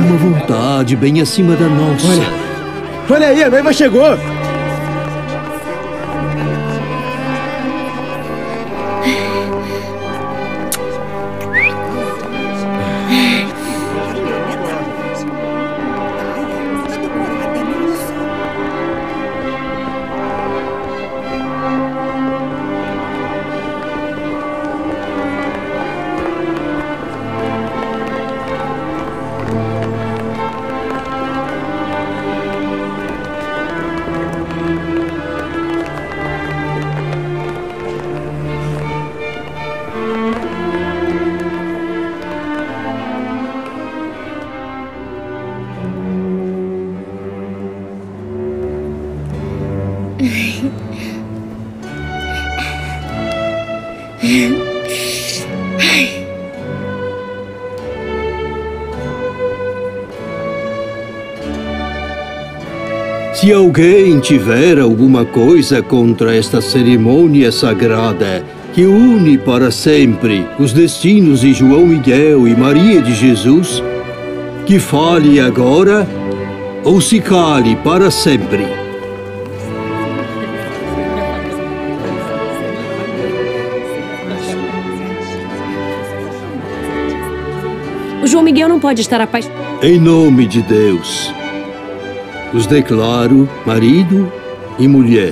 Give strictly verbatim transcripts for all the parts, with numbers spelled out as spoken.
uma vontade bem acima da nossa. Olha, olha aí, a noiva chegou! Se alguém tiver alguma coisa contra esta cerimônia sagrada que une para sempre os destinos de João Miguel e Maria de Jesus, que fale agora ou se cale para sempre. O João Miguel não pode estar apaixonado. Em nome de Deus, os declaro marido e mulher.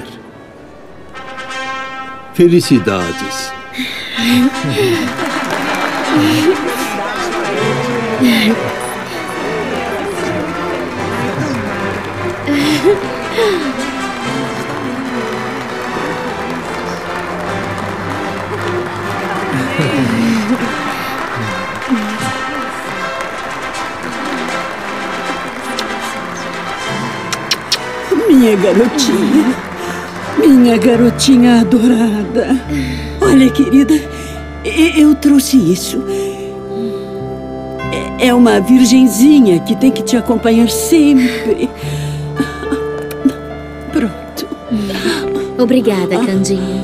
Felicidades. Minha garotinha, minha garotinha adorada. Olha, querida, eu trouxe isso. É uma virgenzinha que tem que te acompanhar sempre. Pronto. Obrigada, Candinha.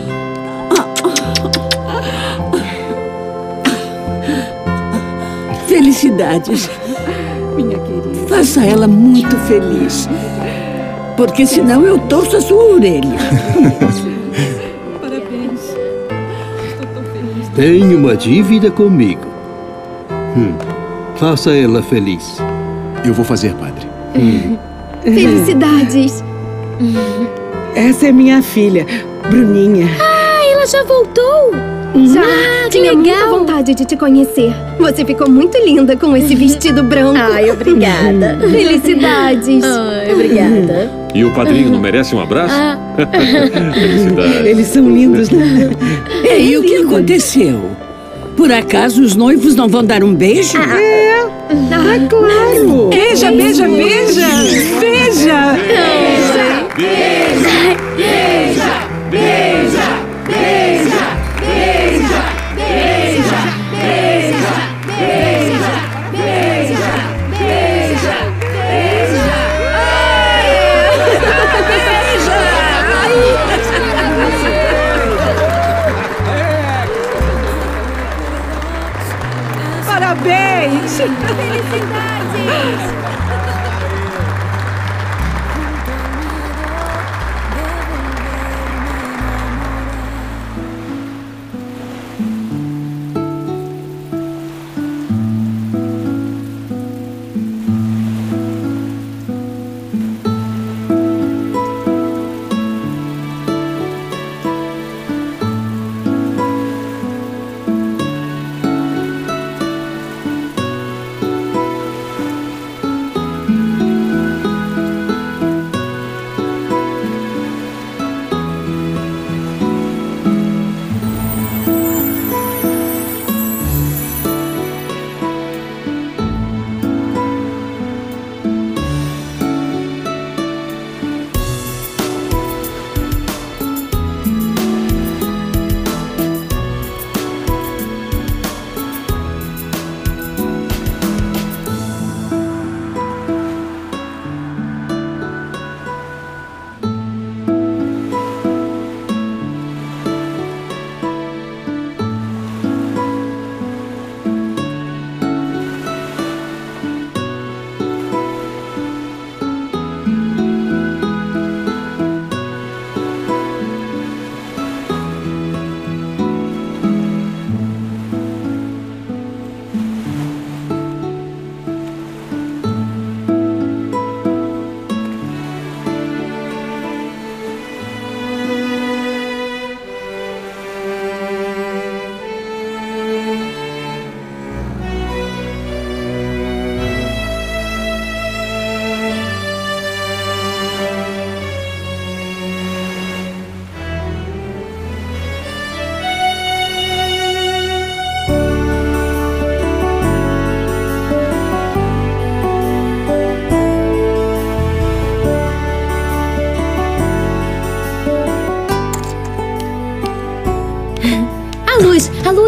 Felicidades, minha querida. Faça ela muito feliz. Porque senão eu torço a sua orelha. Parabéns. Estou tão feliz. Tem uma dívida comigo. Hum. Faça ela feliz. Eu vou fazer, padre. Hum. Felicidades. Essa é minha filha, Bruninha. Ah, ela já voltou? Já, Ah, que tinha legal. muita vontade de te conhecer. Você ficou muito linda com esse vestido branco. Ai, obrigada. Felicidades. Ai, obrigada. E o padrinho não merece um abraço? Ah. Felicidade. Eles são lindos, né? E o que aconteceu? Por acaso os noivos não vão dar um beijo? É, ah, claro. Beija, beija, beija. Beija. Beija, beija, beija, beija, beija, beija, beija, beija, beija, beija, beija, beija. Parabéns. Felicidades.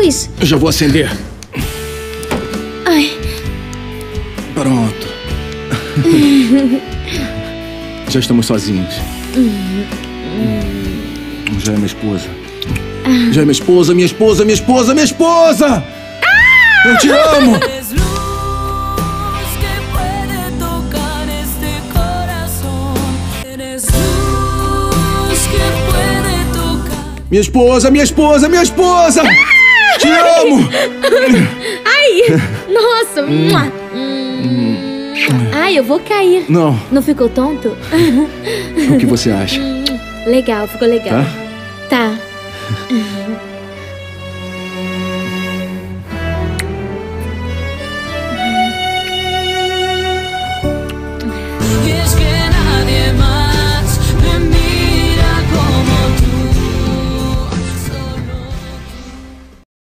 luz. Eu já vou acender. Ai. Pronto. Já estamos sozinhos. Já é minha esposa. Já é minha esposa, minha esposa, minha esposa, minha esposa! Eu te amo! Minha esposa, minha esposa, minha esposa! Ah! Te amo! Ai! Nossa! Hum. Hum. Ai, eu vou cair. Não. Não ficou tonto? O que você acha? Legal, ficou legal. Tá? Tá.